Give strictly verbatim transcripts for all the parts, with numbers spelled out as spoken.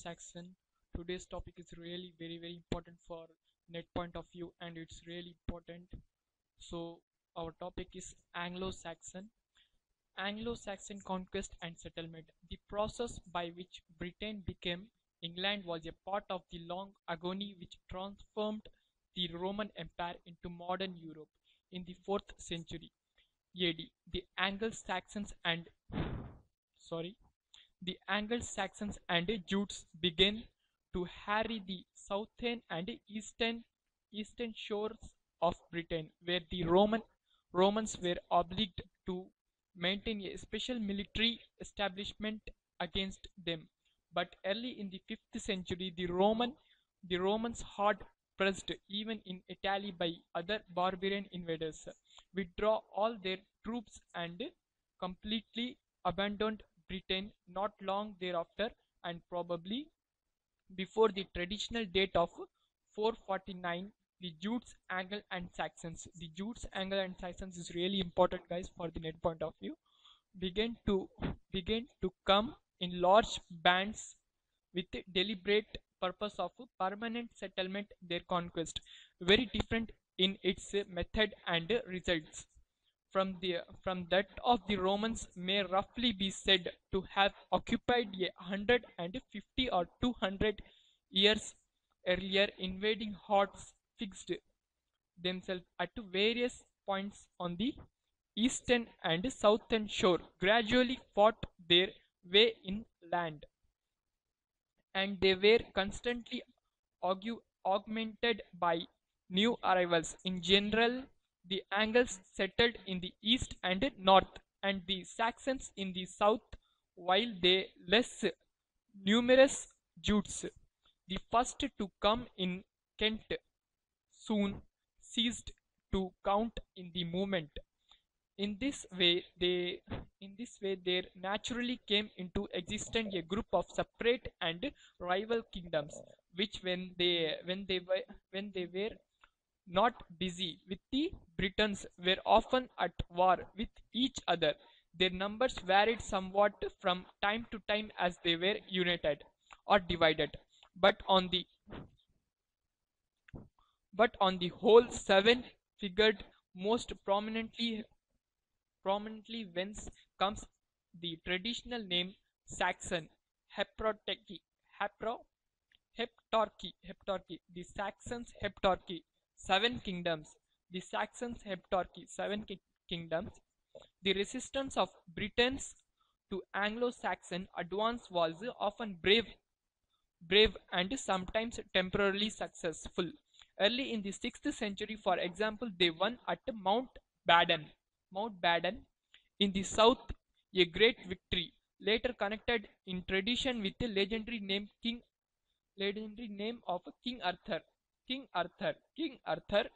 Anglo-Saxon. Today's topic is really very very important for net point of view, and it's really important. So our topic is Anglo-Saxon. Anglo-Saxon conquest and settlement. The process by which Britain became England was a part of the long agony which transformed the Roman Empire into modern Europe in the fourth century A D. The Anglo-Saxons and sorry the Anglo-Saxons and Jutes began to harry the southern and eastern eastern shores of Britain, where the Roman Romans were obliged to maintain a special military establishment against them. But early in the fifth century, the Roman the Romans, hard pressed even in Italy by other barbarian invaders, withdraw all their troops and completely abandoned Britain not long thereafter, and probably before the traditional date of four forty-nine. The Jutes, Anglo and Saxons. The Jutes, Anglo and Saxons is really important, guys, for the net point of view. Began to began to come in large bands with a deliberate purpose of permanent settlement. Their conquest very different in its method and results from the from that of the Romans, may roughly be said to have occupied a hundred and fifty or two hundred years earlier. Invading hordes fixed themselves at various points on the eastern and southern shore, gradually fought their way inland, and they were constantly augu- augmented by new arrivals. In general, the Angles settled in the east and north, and the Saxons in the south, while the less numerous Jutes, the first to come in Kent, soon ceased to count in the movement. In this way, they in this way there naturally came into existence a group of separate and rival kingdoms, which when they when they were when they were not busy with the Britons, were often at war with each other. Their numbers varied somewhat from time to time as they were united or divided, but on the but on the whole, seven figured most prominently prominently whence comes the traditional name Saxon. Heproteki, Hepro, Heptarchy, Heptarchy, the Saxons Heptarchy, seven kingdoms. The Saxons Heptarchy, seven ki- kingdoms. The resistance of Britons to Anglo-Saxon advance was often brave, brave and sometimes temporarily successful. Early in the sixth century, for example, they won at Mount Baden, Mount Baden in the south, a great victory, later connected in tradition with the legendary name King, legendary name of King Arthur. King Arthur, King Arthur,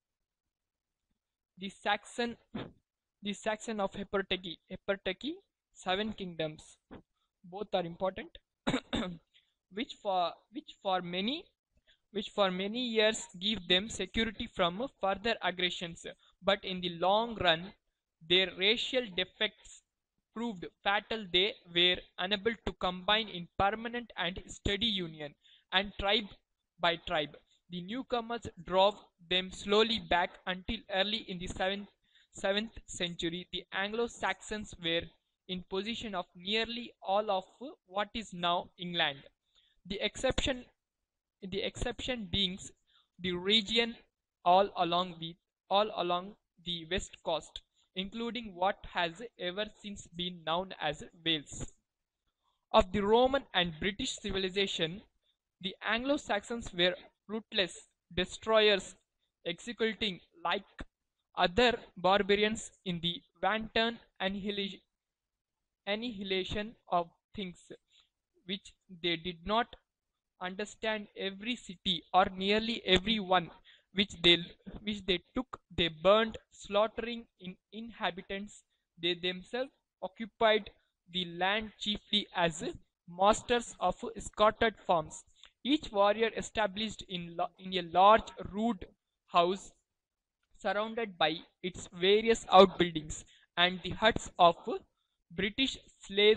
the Saxon, the Saxon of Heptarchy, Heptarchy, seven kingdoms. Both are important, which for which for many which for many years give them security from further aggressions. But in the long run, their racial defects proved fatal. They were unable to combine in permanent and steady union, and tribe by tribe, the newcomers drove them slowly back until early in the seventh, seventh century. The Anglo-Saxons were in possession of nearly all of what is now England. The exception the exception being the region all along with all along the west coast, including what has ever since been known as Wales. Of the Roman and British civilization, the Anglo-Saxons were ruthless destroyers, executing like other barbarians in the wanton annihila- annihilation of things which they did not understand. Every city or nearly every one which they which they took, they burned, slaughtering in inhabitants. They themselves occupied the land chiefly as masters of scattered farms, each warrior established in, la- in a large rude house surrounded by its various outbuildings, and the huts of British slaves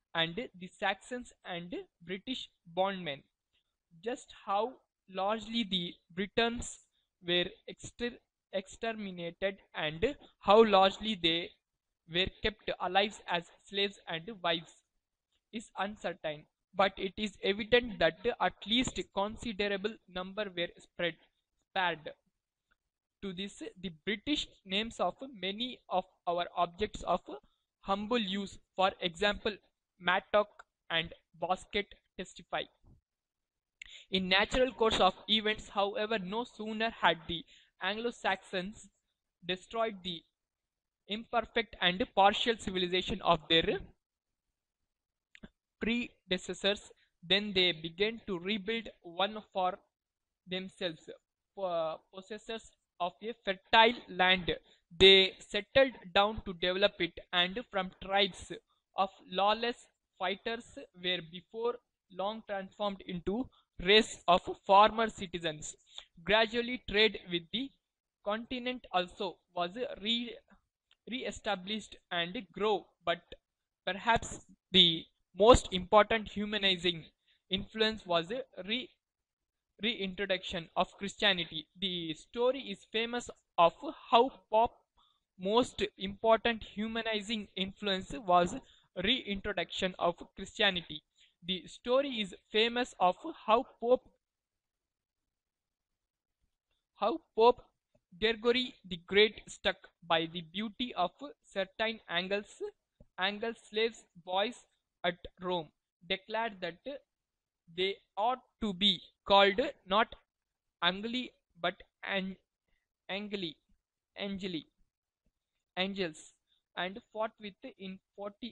and the Saxons and British bondmen. Just how largely the Britons were exter- exterminated and how largely they were kept alive as slaves and wives is uncertain, but it is evident that at least a considerable number were spread, spared. To this, the British names of many of our objects of humble use, for example, mattock and basket, testify. In natural course of events, however, no sooner had the Anglo-Saxons destroyed the imperfect and partial civilization of their predecessors, then they began to rebuild one for themselves. Po- Possessors of a fertile land, they settled down to develop it, and from tribes of lawless fighters were before long transformed into race of farmer citizens. Gradually, trade with the continent also was re re-established and grow, but perhaps the most important humanizing influence was a re- reintroduction of Christianity. The story is famous of how Pope most important humanizing influence was reintroduction of Christianity. The story is famous of how Pope how Pope Gregory the Great, struck by the beauty of certain Angles, Angle slaves boys at Rome, declared that they ought to be called not Angli but an Angeli, Angeli, angels, and forthwith in forty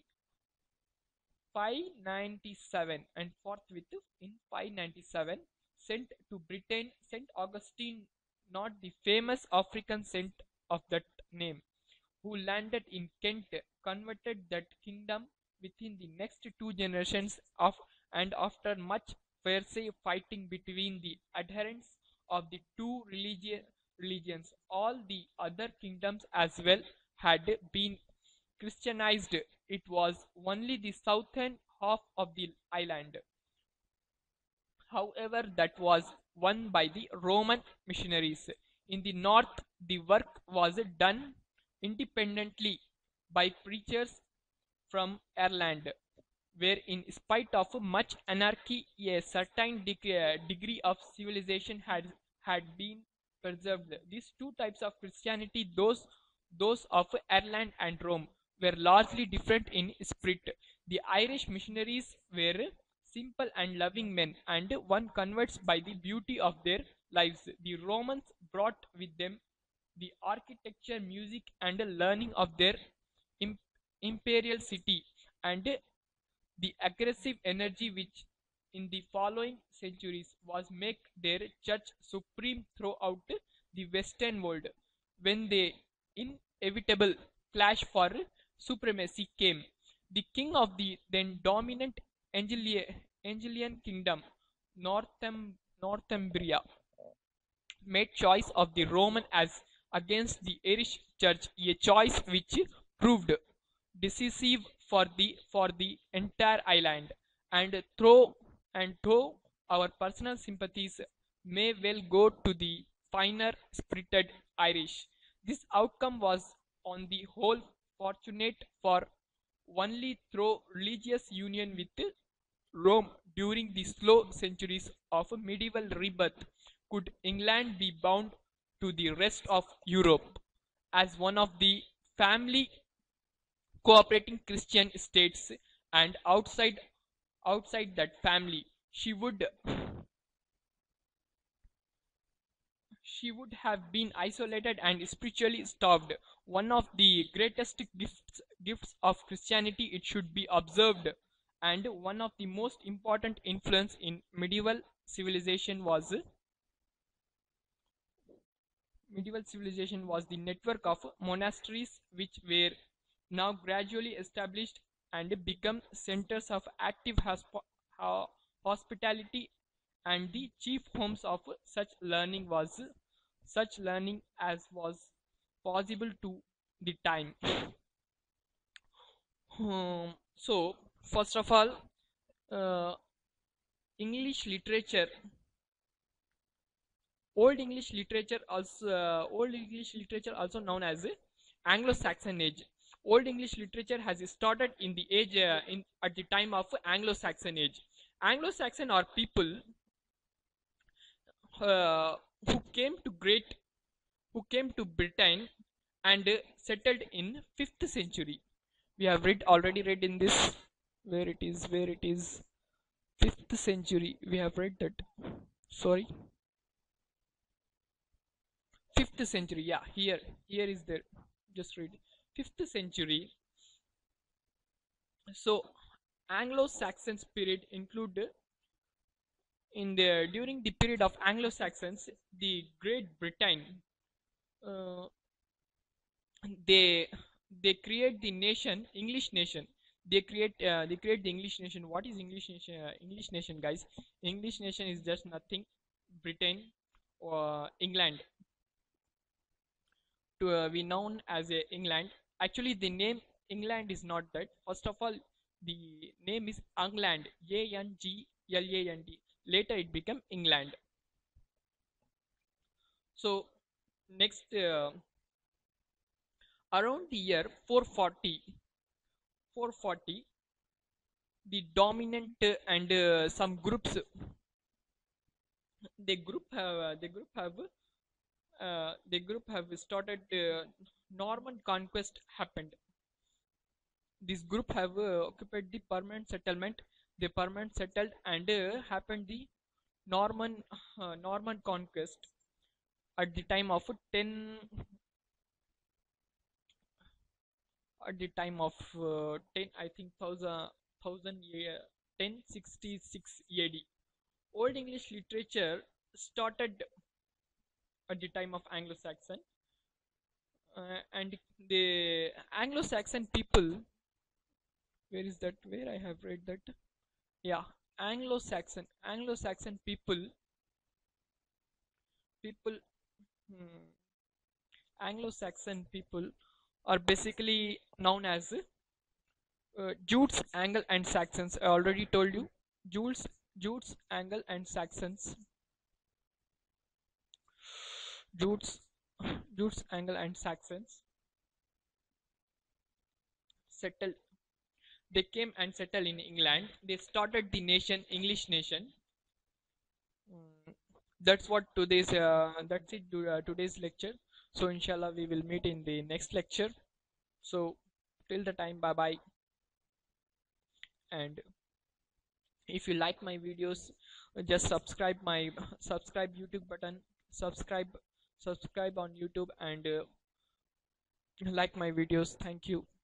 five ninety-seven and forthwith in five ninety-seven sent to Britain Saint Augustine, not the famous African saint of that name, who landed in Kent, converted that kingdom within the next two generations of, and after much fierce fighting between the adherents of the two religi- religions, all the other kingdoms as well had been Christianized. It was only the southern half of the island, however, that was won by the Roman missionaries. In the north, the work was done independently by preachers from Ireland, where, in spite of much anarchy, a certain deg- uh, degree of civilization had had been preserved. These two types of Christianity, those those of Ireland and Rome, were largely different in spirit. The Irish missionaries were simple and loving men, and one converts by the beauty of their lives. The Romans brought with them the architecture, music, and learning of their im- imperial city, and the aggressive energy which in the following centuries was make their church supreme throughout the western world. When the inevitable clash for supremacy came, the king of the then dominant Anglia- Anglian kingdom, Northum- Northumbria, made choice of the Roman as against the Irish Church, a choice which proved decisive for the for the entire island. And through and though our personal sympathies may well go to the finer spirited Irish, this outcome was on the whole fortunate, for only through religious union with Rome during the slow centuries of medieval rebirth could England be bound to the rest of Europe as one of the family cooperating Christian states, and outside outside that family she would she would have been isolated and spiritually starved. One of the greatest gifts gifts of Christianity, it should be observed, and one of the most important influence in medieval civilization was medieval civilization was the network of monasteries, which were now gradually established and become centers of active hosp- ho- hospitality, and the chief homes of such learning was such learning as was possible to the time. Um, so first of all, uh, English literature, Old English literature also, uh, Old English literature also known as uh, Anglo-Saxon age. Old English literature has started in the age uh, in at the time of Anglo-Saxon age. Anglo-Saxon are people uh, who came to great who came to Britain and uh, settled in fifth century. We have read already read in this, where it is where it is fifth century. We have read that. Sorry, fifth century. Yeah, here here is there. Just read fifth century. So Anglo-Saxon period include in the during the period of Anglo-Saxons, the Great Britain, uh, they they create the nation, English nation. They create uh, they create the English nation. What is English nation? Uh, English nation, guys. English nation is just nothing. Britain or England to uh, be known as a England. Actually, the name England is not that. First of all, the name is England, A N G L A N D. Later, it became England. So, next, uh, around the year four forty, four forty, the dominant uh, and uh, some groups, the group have, uh, the group have uh, the group have started uh, Norman conquest happened. This group have uh, occupied the permanent settlement. They permanent settled and uh, happened the Norman uh, Norman conquest at the time of ten at the time of uh, ten, I think thousand thousand year ten sixty-six A D. Old English literature started at the time of Anglo-Saxon, uh, and the Anglo-Saxon people, where is that, where I have read that, yeah, Anglo-Saxon Anglo-Saxon people people hmm, Anglo-Saxon people are basically known as uh, Jutes, Angle and Saxons. I already told you. Jutes, Jutes, Angle and Saxons. Jutes, Jutes, Angle and Saxons settled. They came and settled in England. They started the nation, English nation. Mm, that's what today's. Uh, that's it. To, uh, today's lecture. So inshallah, we will meet in the next lecture. So till the time, bye bye. And if you like my videos, just subscribe my subscribe YouTube button. Subscribe subscribe on YouTube and uh, like my videos. Thank you.